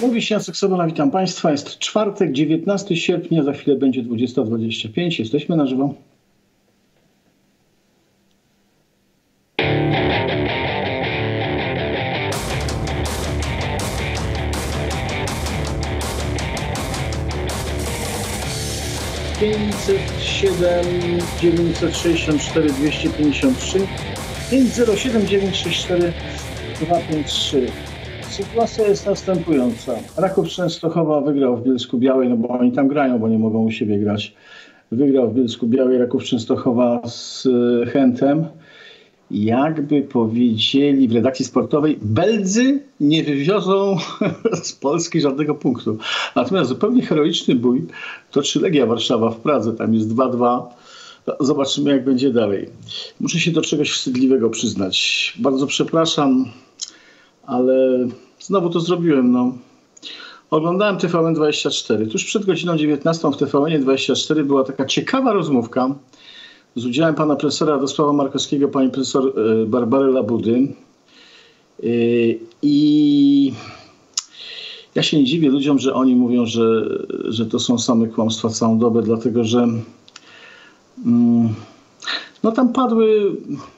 Mówi się Seksowana, witam Państwa. Jest czwartek, 19 sierpnia, za chwilę będzie 20:25. Jesteśmy na żywo. (507 964 253) 507 964 253. Sytuacja jest następująca. Raków Częstochowa wygrał w Bielsku-Białej, no bo oni tam grają, bo nie mogą u siebie grać. Wygrał w Bielsku-Białej Raków Częstochowa z Chentem. Jakby powiedzieli w redakcji sportowej, Beldzy nie wywiozą z Polski żadnego punktu. Natomiast zupełnie heroiczny bój toczy Legia Warszawa w Pradze. Tam jest 2-2. Zobaczymy, jak będzie dalej. Muszę się do czegoś wstydliwego przyznać. Bardzo przepraszam, ale znowu to zrobiłem. No. Oglądałem TVN24. Tuż przed godziną 19 w TVN24 była taka ciekawa rozmówka z udziałem pana profesora Radosława Markowskiego, pani profesor Barbary Labudy. I ja się nie dziwię ludziom, że oni mówią, że to są same kłamstwa całą dobę, dlatego że no tam padły,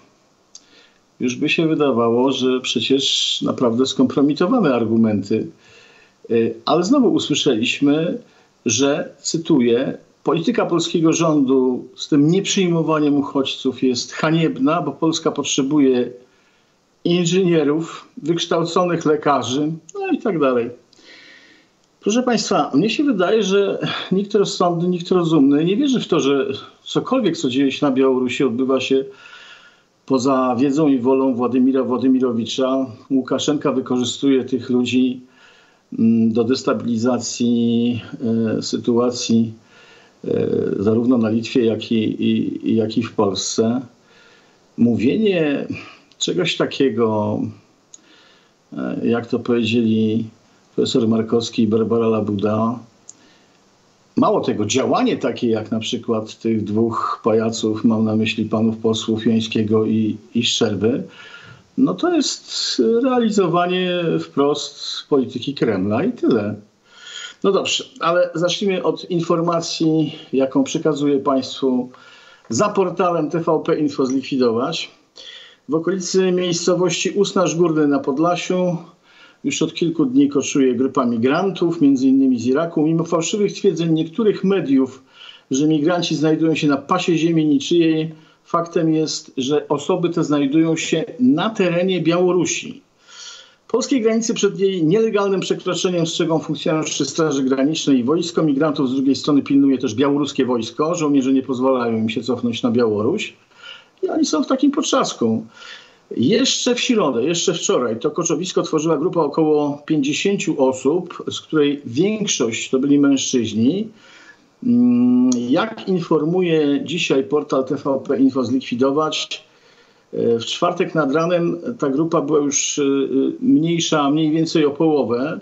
już by się wydawało, że przecież naprawdę skompromitowane argumenty. Ale znowu usłyszeliśmy, że, cytuję, polityka polskiego rządu z tym nieprzyjmowaniem uchodźców jest haniebna, bo Polska potrzebuje inżynierów, wykształconych lekarzy, no i tak dalej. Proszę Państwa, mnie się wydaje, że nikt rozsądny, nikt rozumny nie wierzy w to, że cokolwiek, co dzieje się na Białorusi, odbywa się poza wiedzą i wolą Władimira Władimirowicza. Łukaszenka wykorzystuje tych ludzi do destabilizacji sytuacji zarówno na Litwie, jak i w Polsce. Mówienie czegoś takiego, jak to powiedzieli profesor Markowski i Barbara Labuda, mało tego, działanie takie jak na przykład tych dwóch pajaców, mam na myśli panów posłów Jońskiego i Szczerby, no to jest realizowanie wprost polityki Kremla i tyle. No dobrze, ale zacznijmy od informacji, jaką przekazuję Państwu za portalem TVP Info zlikwidować. W okolicy miejscowości Usnarz Górny na Podlasiu już od kilku dni koczuje grupa migrantów, między innymi z Iraku. Mimo fałszywych twierdzeń niektórych mediów, że migranci znajdują się na pasie ziemi niczyjej, faktem jest, że osoby te znajdują się na terenie Białorusi. Polskiej granicy przed jej nielegalnym przekroczeniem strzegą funkcjonariusze Straży Granicznej i wojsko. Migrantów z drugiej strony pilnuje też białoruskie wojsko. Żołnierze nie pozwalają im się cofnąć na Białoruś. I oni są w takim potrzasku. Jeszcze w środę, jeszcze wczoraj to koczowisko tworzyła grupa około 50 osób, z której większość to byli mężczyźni. Jak informuje dzisiaj portal TVP Info zlikwidować, w czwartek nad ranem ta grupa była już mniejsza, mniej więcej o połowę.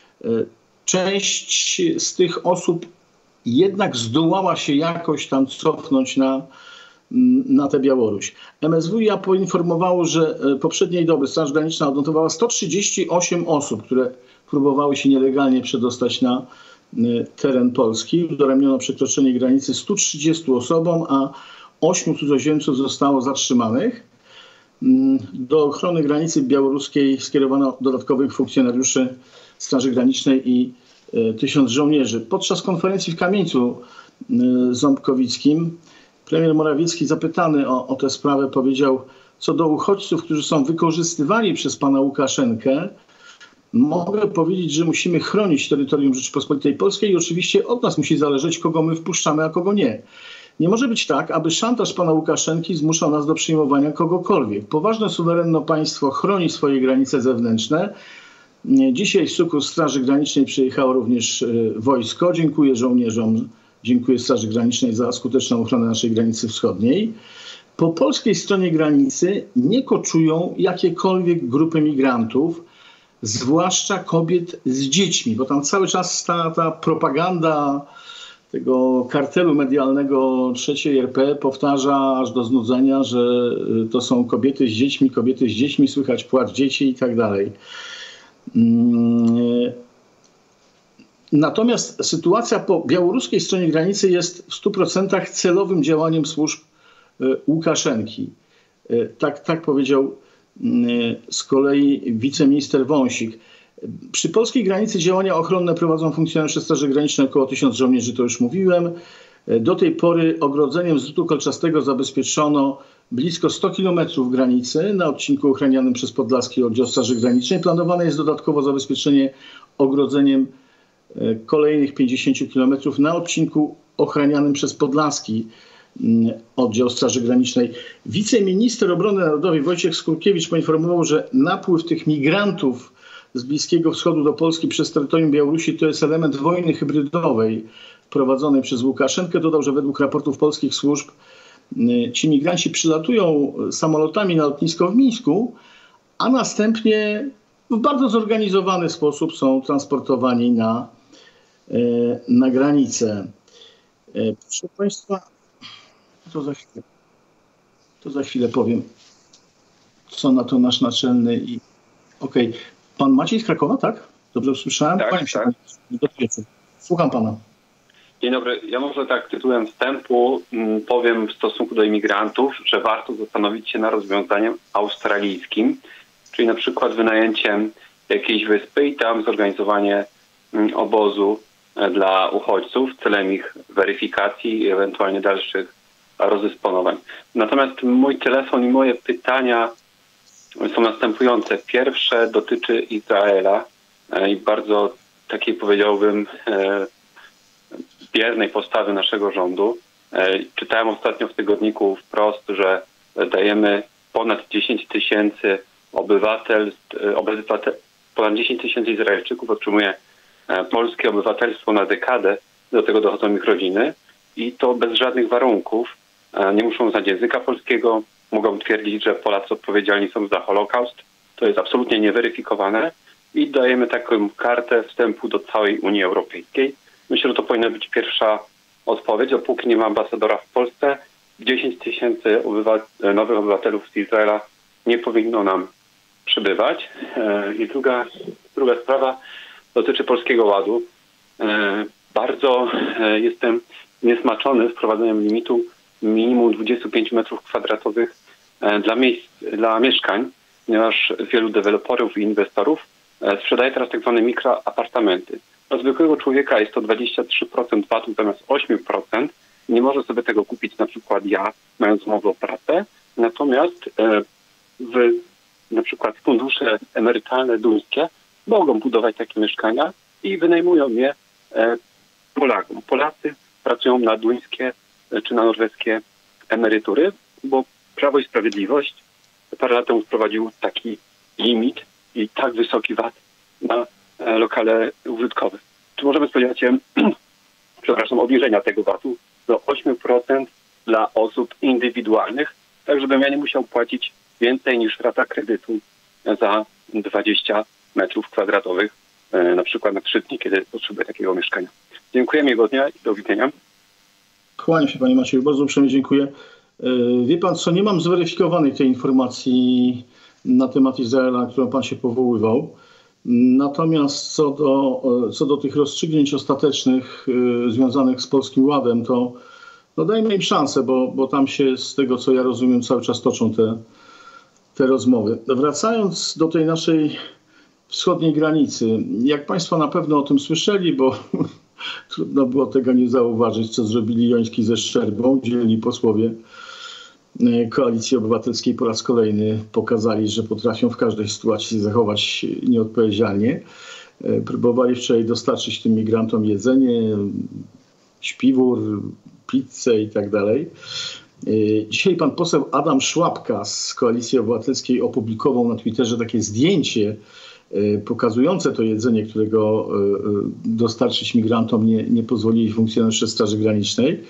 Część z tych osób jednak zdołała się jakoś tam cofnąć na tę Białoruś. MSWiA poinformowało, że poprzedniej doby Straż Graniczna odnotowała 138 osób, które próbowały się nielegalnie przedostać na teren Polski. Udaremniono przekroczenie granicy 130 osobom, a 8 cudzoziemców zostało zatrzymanych. Do ochrony granicy białoruskiej skierowano dodatkowych funkcjonariuszy Straży Granicznej i 1000 żołnierzy. Podczas konferencji w Kamieńcu Ząbkowickim premier Morawiecki, zapytany o tę sprawę, powiedział: co do uchodźców, którzy są wykorzystywani przez pana Łukaszenkę, mogę powiedzieć, że musimy chronić terytorium Rzeczypospolitej Polskiej i oczywiście od nas musi zależeć, kogo my wpuszczamy, a kogo nie. Nie może być tak, aby szantaż pana Łukaszenki zmuszał nas do przyjmowania kogokolwiek. Poważne, suwerenne państwo chroni swoje granice zewnętrzne. Dzisiaj w suku Straży Granicznej przyjechało również wojsko. Dziękuję żołnierzom, dziękuję Straży Granicznej za skuteczną ochronę naszej granicy wschodniej. Po polskiej stronie granicy nie koczują jakiekolwiek grupy migrantów, zwłaszcza kobiet z dziećmi, bo tam cały czas ta propaganda tego kartelu medialnego III RP powtarza aż do znudzenia, że to są kobiety z dziećmi, słychać płacz dzieci i tak dalej. Natomiast sytuacja po białoruskiej stronie granicy jest w 100% celowym działaniem służb Łukaszenki. Tak powiedział z kolei wiceminister Wąsik. Przy polskiej granicy działania ochronne prowadzą funkcjonariusze Straży Granicznej, około 1000 żołnierzy, to już mówiłem. Do tej pory ogrodzeniem z drutu kolczastego zabezpieczono blisko 100 km granicy na odcinku ochranianym przez Podlaski Oddział Straży Granicznej. Planowane jest dodatkowo zabezpieczenie ogrodzeniem kolejnych 50 km na odcinku ochranianym przez Podlaski Oddział Straży Granicznej. Wiceminister Obrony Narodowej Wojciech Skurkiewicz poinformował, że napływ tych migrantów z Bliskiego Wschodu do Polski przez terytorium Białorusi to jest element wojny hybrydowej prowadzonej przez Łukaszenkę. Dodał, że według raportów polskich służb ci migranci przylatują samolotami na lotnisko w Mińsku, a następnie w bardzo zorganizowany sposób są transportowani na granicę. Proszę Państwa, to za chwilę powiem, co na to nasz naczelny i... Okej. Pan Maciej z Krakowa, tak? Dobrze usłyszałem? Tak, tak. Słucham pana. Dzień dobry. Ja może tak tytułem wstępu powiem w stosunku do imigrantów, że warto zastanowić się nad rozwiązaniem australijskim, czyli na przykład wynajęciem jakiejś wyspy i tam zorganizowanie obozu dla uchodźców celem ich weryfikacji i ewentualnie dalszych rozdysponowań. Natomiast mój telefon i moje pytania są następujące. Pierwsze dotyczy Izraela i bardzo takiej, powiedziałbym, biernej postawy naszego rządu. Czytałem ostatnio w tygodniku wprost, że dajemy ponad 10 tysięcy ponad 10 tysięcy Izraelczyków otrzymuje polskie obywatelstwo na dekadę. Do tego dochodzą ich rodziny i to bez żadnych warunków. Nie muszą znać języka polskiego, mogą twierdzić, że Polacy odpowiedzialni są za Holokaust. To jest absolutnie nieweryfikowane i dajemy taką kartę wstępu do całej Unii Europejskiej. Myślę, że to powinna być pierwsza odpowiedź. Dopóki nie ma ambasadora w Polsce, 10 tysięcy nowych obywatelów z Izraela nie powinno nam przybywać. I druga sprawa dotyczy Polskiego Ładu. Bardzo jestem niesmaczony wprowadzeniem limitu minimum 25 m2 dla mieszkań, ponieważ wielu deweloperów i inwestorów sprzedaje teraz tak zwane mikroapartamenty. Dla zwykłego człowieka jest to 23% VAT-u zamiast 8%. Nie może sobie tego kupić na przykład ja, mając umowę o pracę. Natomiast na przykład fundusze emerytalne duńskie mogą budować takie mieszkania i wynajmują je Polakom. Polacy pracują na duńskie czy na norweskie emerytury, bo Prawo i Sprawiedliwość parę lat temu wprowadził taki limit i tak wysoki VAT na lokale użytkowe. Czy możemy spodziewać się, obniżenia tego VAT-u do 8% dla osób indywidualnych, tak żebym ja nie musiał płacić więcej niż rata kredytu za 20 m2 na przykład na 3 dni, kiedy potrzebuję takiego mieszkania. Dziękuję, miłego dnia i do widzenia. Kłaniam się, panie Macieju, bardzo uprzejmie dziękuję. Wie pan co, nie mam zweryfikowanej tej informacji na temat Izraela, na którą pan się powoływał. Natomiast co do tych rozstrzygnięć ostatecznych związanych z Polskim Ładem, to no dajmy im szansę, bo tam się z tego, co ja rozumiem, cały czas toczą te rozmowy. Wracając do tej naszej wschodniej granicy, jak państwo na pewno o tym słyszeli, bo trudno było tego nie zauważyć, co zrobili Joński ze Szczerbą. Dzielni posłowie Koalicji Obywatelskiej po raz kolejny pokazali, że potrafią w każdej sytuacji zachować nieodpowiedzialnie. Próbowali wczoraj dostarczyć tym migrantom jedzenie, śpiwór, pizzę i tak dalej. Dzisiaj pan poseł Adam Szłapka z Koalicji Obywatelskiej opublikował na Twitterze takie zdjęcie pokazujące to jedzenie, którego dostarczyć migrantom nie pozwolili funkcjonariusze Straży Granicznej.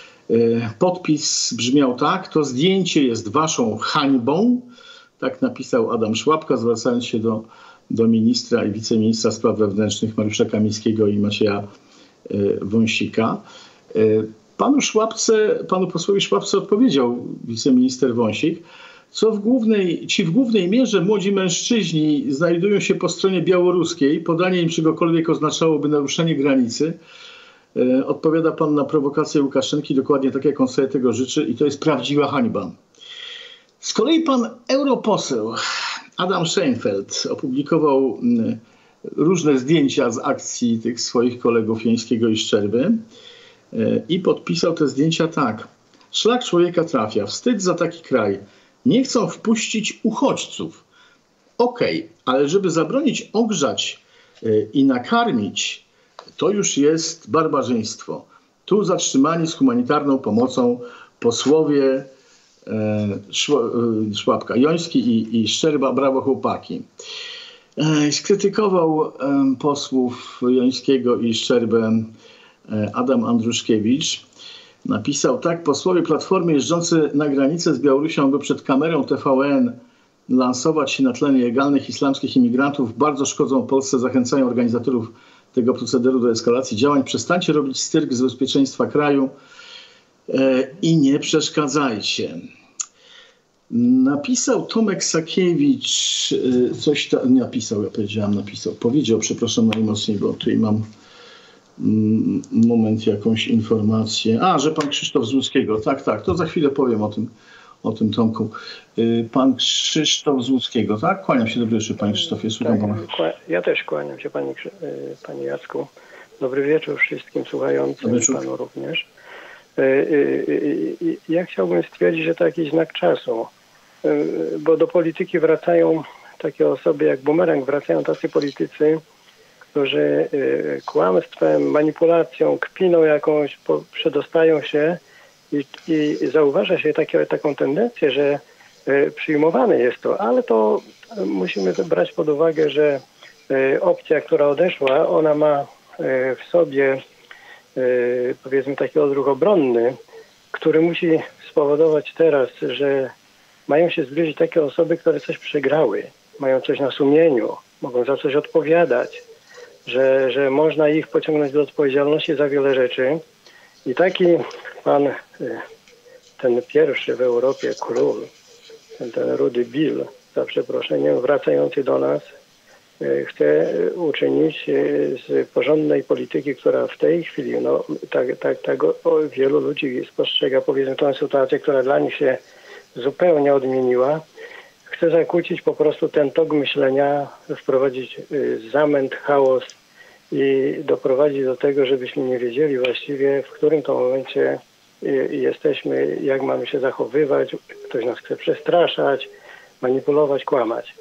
Podpis brzmiał tak: to zdjęcie jest waszą hańbą. Tak napisał Adam Szłapka, zwracając się do ministra i wiceministra spraw wewnętrznych Mariusza Kamińskiego i Macieja Wąsika. Panu posłowi Szłapce odpowiedział wiceminister Wąsik, Ci w głównej mierze młodzi mężczyźni znajdują się po stronie białoruskiej. Podanie im czegokolwiek oznaczałoby naruszenie granicy. Odpowiada pan na prowokację Łukaszenki dokładnie tak, jak on sobie tego życzy i to jest prawdziwa hańba. Z kolei pan europoseł Adam Szejnfeld opublikował różne zdjęcia z akcji tych swoich kolegów Jońskiego i Szczerby i podpisał te zdjęcia tak. Szlak człowieka trafia. Wstyd za taki kraj. Nie chcą wpuścić uchodźców. Okej, ale żeby zabronić ogrzać i nakarmić, to już jest barbarzyństwo. Tu zatrzymani z humanitarną pomocą posłowie Szłapka, Joński i Szczerba, brawo chłopaki. Skrytykował posłów Jońskiego i Szczerbę Adam Andruszkiewicz. Napisał tak: posłowie Platformy jeżdżący na granicę z Białorusią, by przed kamerą TVN lansować się na tle nielegalnych islamskich imigrantów, bardzo szkodzą Polsce, zachęcają organizatorów tego procederu do eskalacji działań. Przestańcie robić cyrk z bezpieczeństwa kraju i nie przeszkadzajcie. Napisał Tomek Sakiewicz, coś tam, nie napisał, ja powiedziałem, powiedział, przepraszam najmocniej, bo tutaj mam moment, jakąś informację. Że pan Krzysztof z Łódzkiego, tak, to za chwilę powiem o tym Tomku. Pan Krzysztof z Łódzkiego, tak? Kłaniam się, dobry wieczór, panie Krzysztofie, słucham pana. Ja też kłaniam się, panie Jacku. Dobry wieczór wszystkim słuchającym, panu również. Ja chciałbym stwierdzić, że to jakiś znak czasu, bo do polityki wracają takie osoby jak bumerang, wracają tacy politycy, którzy kłamstwem, manipulacją, kpiną jakąś przedostają się i zauważa się taką tendencję, że przyjmowane jest to, ale to musimy brać pod uwagę, że opcja, która odeszła, ona ma w sobie powiedzmy taki odruch obronny, który musi spowodować teraz, że mają się zbliżyć takie osoby, które coś przegrały, mają coś na sumieniu, mogą za coś odpowiadać, że można ich pociągnąć do odpowiedzialności za wiele rzeczy. I taki pan, ten pierwszy w Europie król, ten rudy Bill, za przeproszeniem, wracający do nas, chce uczynić z porządnej polityki, która w tej chwili, tak wielu ludzi spostrzega, powiedzmy, tę sytuację, która dla nich się zupełnie odmieniła, chce zakłócić po prostu ten tok myślenia, wprowadzić zamęt, chaos i doprowadzić do tego, żebyśmy nie wiedzieli właściwie, w którym to momencie jesteśmy, jak mamy się zachowywać, ktoś nas chce przestraszać, manipulować, kłamać.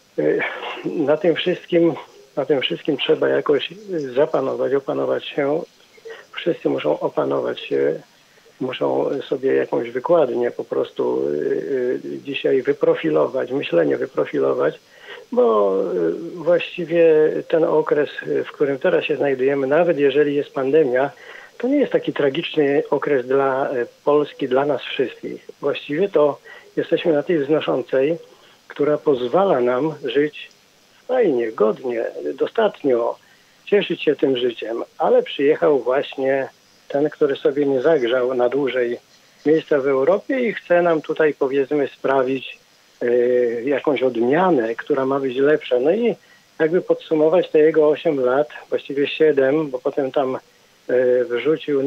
Na tym wszystkim trzeba jakoś zapanować, opanować się. Wszyscy muszą opanować się, muszą sobie jakąś wykładnię po prostu dzisiaj wyprofilować, myślenie wyprofilować, bo właściwie ten okres, w którym teraz się znajdujemy, nawet jeżeli jest pandemia, to nie jest taki tragiczny okres dla Polski, dla nas wszystkich. Właściwie to jesteśmy na tej wznoszącej, która pozwala nam żyć fajnie, godnie, dostatnio, cieszyć się tym życiem, ale przyjechał właśnie ten, który sobie nie zagrzał na dłużej miejsca w Europie i chce nam tutaj, powiedzmy, sprawić jakąś odmianę, która ma być lepsza. No i jakby podsumować te jego 8 lat, właściwie 7, bo potem tam wrzucił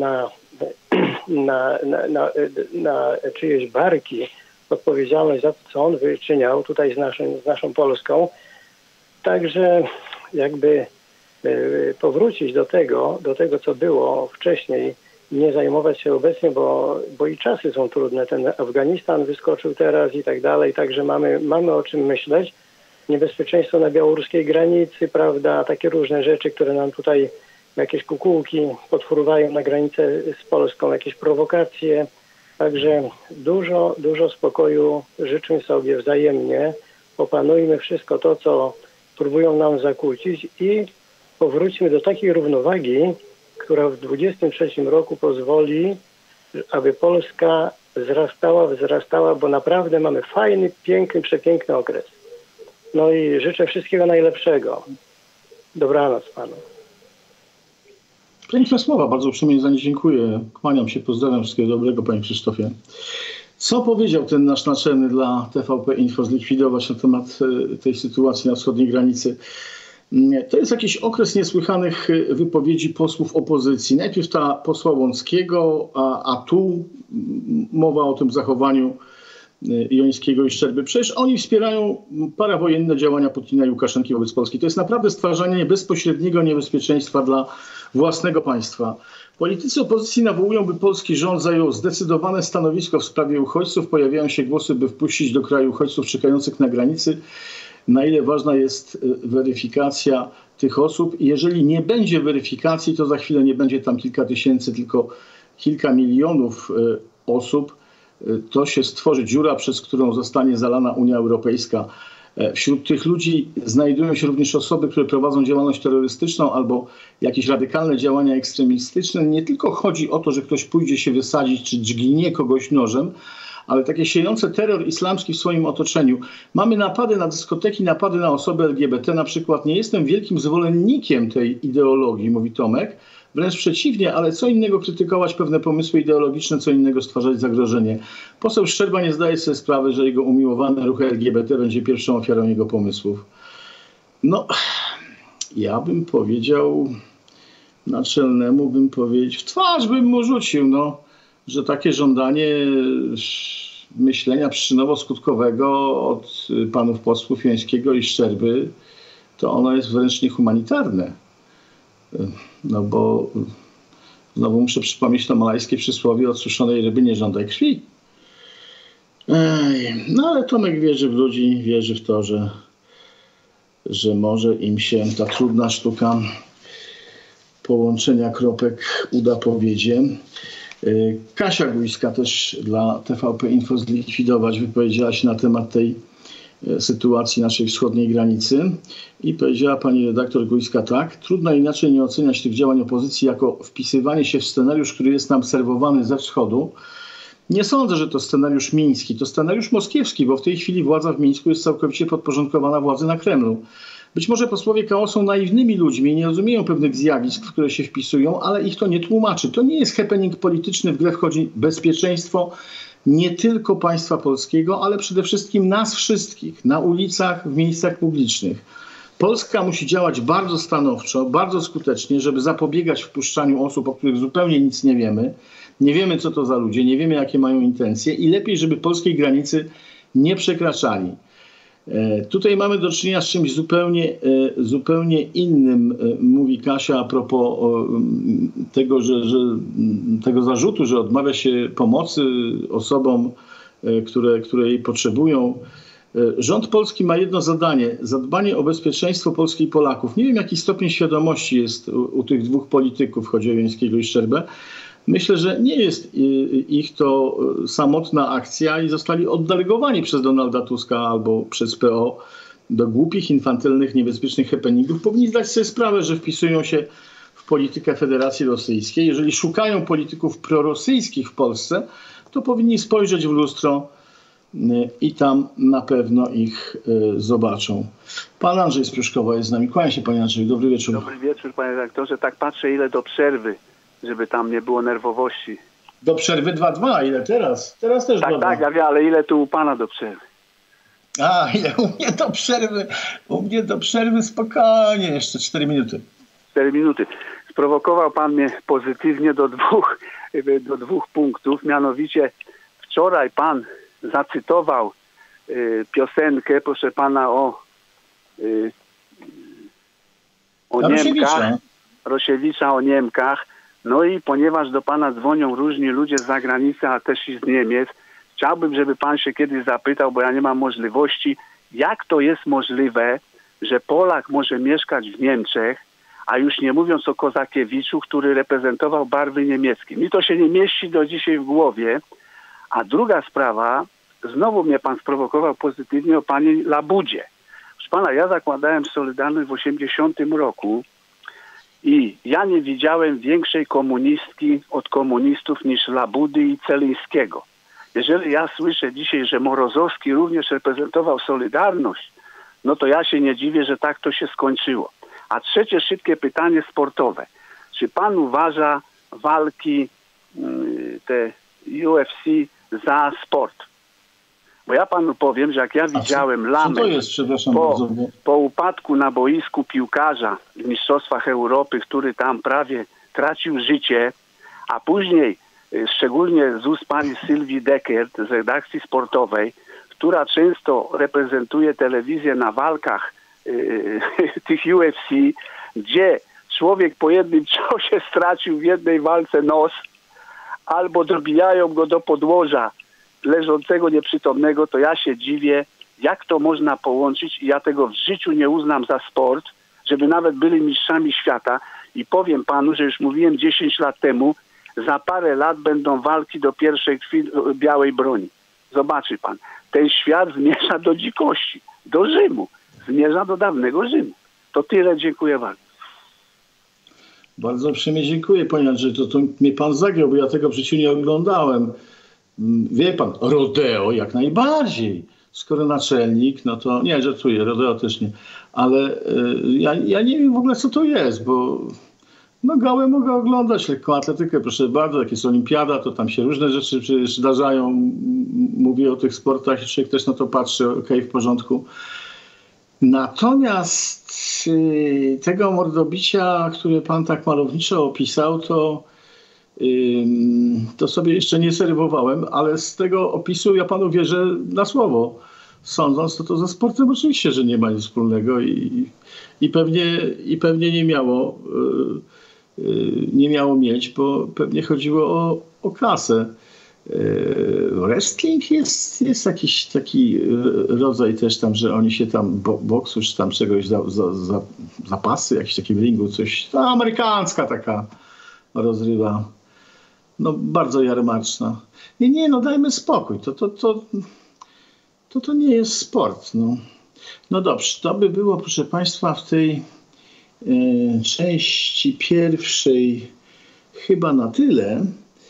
na czyjeś barki odpowiedzialność za to, co on wyczyniał tutaj z naszą Polską. Także jakby powrócić do tego, co było wcześniej, nie zajmować się obecnie, bo i czasy są trudne. Ten Afganistan wyskoczył teraz i tak dalej, także mamy o czym myśleć. Niebezpieczeństwo na białoruskiej granicy, prawda, takie różne rzeczy, które nam tutaj, jakieś kukułki podfruwają na granicę z Polską, jakieś prowokacje. Także dużo spokoju życzmy sobie wzajemnie. Opanujmy wszystko to, co próbują nam zakłócić i powróćmy do takiej równowagi, która w 2023 roku pozwoli, aby Polska wzrastała, bo naprawdę mamy fajny, piękny, przepiękny okres. No i życzę wszystkiego najlepszego. Dobranoc panu. Piękne słowa, bardzo uprzejmie za nie dziękuję. Kłaniam się, pozdrawiam, wszystkiego dobrego, panie Krzysztofie. Co powiedział ten nasz naczelny dla TVP Info zlikwidować na temat tej sytuacji na wschodniej granicy? To jest jakiś okres niesłychanych wypowiedzi posłów opozycji. Najpierw ta posła Łąckiego, a tu mowa o tym zachowaniu Jońskiego i Szczerby. Przecież oni wspierają parawojenne działania Putina i Łukaszenki wobec Polski. To jest naprawdę stwarzanie bezpośredniego niebezpieczeństwa dla własnego państwa. Politycy opozycji nawołują, by polski rząd zajął zdecydowane stanowisko w sprawie uchodźców. Pojawiają się głosy, by wpuścić do kraju uchodźców czekających na granicy. Na ile ważna jest weryfikacja tych osób. Jeżeli nie będzie weryfikacji, to za chwilę nie będzie tam kilka tysięcy, tylko kilka milionów osób. To się stworzy dziura, przez którą zostanie zalana Unia Europejska. Wśród tych ludzi znajdują się również osoby, które prowadzą działalność terrorystyczną albo jakieś radykalne działania ekstremistyczne. Nie tylko chodzi o to, że ktoś pójdzie się wysadzić czy dźgnie kogoś nożem, ale takie siejące terror islamski w swoim otoczeniu. Mamy napady na dyskoteki, napady na osoby LGBT na przykład. Nie jestem wielkim zwolennikiem tej ideologii, mówi Tomek. Wręcz przeciwnie, ale co innego krytykować pewne pomysły ideologiczne, co innego stwarzać zagrożenie. Poseł Szczerba nie zdaje sobie sprawy, że jego umiłowany ruch LGBT będzie pierwszą ofiarą jego pomysłów. No, ja bym powiedział naczelnemu, w twarz bym mu rzucił, że takie żądanie myślenia przyczynowo-skutkowego od panów posłów Jońskiego i Szczerby, to ono jest wręcz niehumanitarne. No bo znowu muszę przypomnieć to malajskie przysłowie: od suszonej ryby nie żądaj krwi. No ale Tomek wierzy w ludzi, wierzy w to, że może im się ta trudna sztuka połączenia kropek uda, powiedzie. Kasia Gujska też dla TVP Info zlikwidować wypowiedziała się na temat tej sytuacji naszej wschodniej granicy i powiedziała pani redaktor Gujska tak: trudno inaczej nie oceniać tych działań opozycji jako wpisywanie się w scenariusz, który jest nam serwowany ze wschodu. Nie sądzę, że to scenariusz miński, to scenariusz moskiewski, bo w tej chwili władza w Mińsku jest całkowicie podporządkowana władzy na Kremlu. Być może posłowie KO są naiwnymi ludźmi, nie rozumieją pewnych zjawisk, w które się wpisują, ale ich to nie tłumaczy. To nie jest happening polityczny, w grę wchodzi bezpieczeństwo nie tylko państwa polskiego, ale przede wszystkim nas wszystkich, na ulicach, w miejscach publicznych. Polska musi działać bardzo stanowczo, bardzo skutecznie, żeby zapobiegać wpuszczaniu osób, o których zupełnie nic nie wiemy. Nie wiemy, co to za ludzie, nie wiemy, jakie mają intencje i lepiej, żeby polskiej granicy nie przekraczali. Tutaj mamy do czynienia z czymś zupełnie innym, mówi Kasia a propos tego, że tego zarzutu, że odmawia się pomocy osobom, które jej potrzebują. Rząd polski ma jedno zadanie: zadbanie o bezpieczeństwo Polski i Polaków. Nie wiem, jaki stopień świadomości jest u tych dwóch polityków, chodzi o Jońskiego i Szczerbę. Myślę, że nie jest ich to samotna akcja i zostali oddelegowani przez Donalda Tuska albo przez PO do głupich, infantylnych, niebezpiecznych happeningów. Powinni zdać sobie sprawę, że wpisują się w politykę Federacji Rosyjskiej. Jeżeli szukają polityków prorosyjskich w Polsce, to powinni spojrzeć w lustro i tam na pewno ich zobaczą. Pan Andrzej z Pruszkowa jest z nami. Kłaniam się, panie Andrzeju. Dobry wieczór. Dobry wieczór, panie redaktorze. Tak patrzę, ile do przerwy, żeby tam nie było nerwowości. Do przerwy 2-2. Ile teraz? Teraz też 2-2. Tak, ja wiem, ale ile tu u pana do przerwy? Ile u mnie do przerwy? U mnie do przerwy spokojnie, jeszcze 4 minuty. 4 minuty. Sprowokował pan mnie pozytywnie do dwóch punktów. Mianowicie wczoraj pan zacytował piosenkę, proszę pana, o Niemkach. Rosiewicza o Niemkach. No i ponieważ do pana dzwonią różni ludzie z zagranicy, a też i z Niemiec, chciałbym, żeby pan się kiedyś zapytał, bo ja nie mam możliwości, jak to jest możliwe, że Polak może mieszkać w Niemczech, a już nie mówiąc o Kozakiewiczu, który reprezentował barwy niemieckie. Mi to się nie mieści do dzisiaj w głowie. A druga sprawa, znowu mnie pan sprowokował pozytywnie, o pani Labudzie. Proszę pana, ja zakładałem Solidarność w 80 roku i ja nie widziałem większej komunistki od komunistów niż Labudy i Celińskiego. Jeżeli ja słyszę dzisiaj, że Morozowski również reprezentował Solidarność, no to ja się nie dziwię, że tak to się skończyło. A trzecie szybkie pytanie sportowe. Czy pan uważa walki te UFC za sport. Bo ja panu powiem, że jak ja widziałem Lamę co to jest, przepraszam bardzo, po upadku na boisku piłkarza w Mistrzostwach Europy, który tam prawie tracił życie, a później szczególnie z ust pani Sylwii Deckert z redakcji sportowej, która często reprezentuje telewizję na walkach tych UFC, gdzie człowiek po jednym ciosie stracił w jednej walce nos, albo dobijają go do podłoża leżącego nieprzytomnego, to ja się dziwię, jak to można połączyć i ja tego w życiu nie uznam za sport, żeby nawet byli mistrzami świata i powiem panu, że już mówiłem 10 lat temu, za parę lat będą walki do pierwszej krwi białej broni. Zobaczy pan, ten świat zmierza do dzikości, do Rzymu, zmierza do dawnego Rzymu. To tyle, dziękuję bardzo. Bardzo uprzejmie dziękuję, ponieważ to mnie pan zagiął, bo ja tego w życiu nie oglądałem. Wie pan, rodeo jak najbardziej. Skoro naczelnik, no to nie, żartuję, rodeo też nie. Ale ja nie wiem w ogóle, co to jest, bo no gałę mogę oglądać, lekką atletykę, proszę bardzo, jak jest olimpiada, to tam się różne rzeczy przecież zdarzają. Mówię o tych sportach i człowiek też na to patrzy, okej, w porządku. Natomiast tego mordobicia, które pan tak malowniczo opisał, to sobie jeszcze nie serwowałem, ale z tego opisu ja panu wierzę na słowo. Sądząc, to ze sportem oczywiście, że nie ma nic wspólnego i pewnie nie miało mieć, bo pewnie chodziło o kasę. Wrestling jest jakiś taki rodzaj też tam, że oni się tam boksu czy tam czegoś zapasy, jakiś taki w ringu, coś, ta amerykańska taka rozrywa. No bardzo jarmarczna. Nie, no dajmy spokój. To nie jest sport. No dobrze, to by było, proszę państwa, w tej części pierwszej chyba na tyle.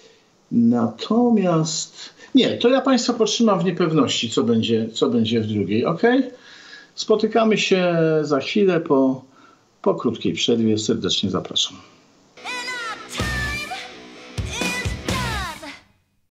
Natomiast nie, to ja państwa potrzymam w niepewności, co będzie w drugiej, ok? Spotykamy się za chwilę po krótkiej przerwie. Serdecznie zapraszam.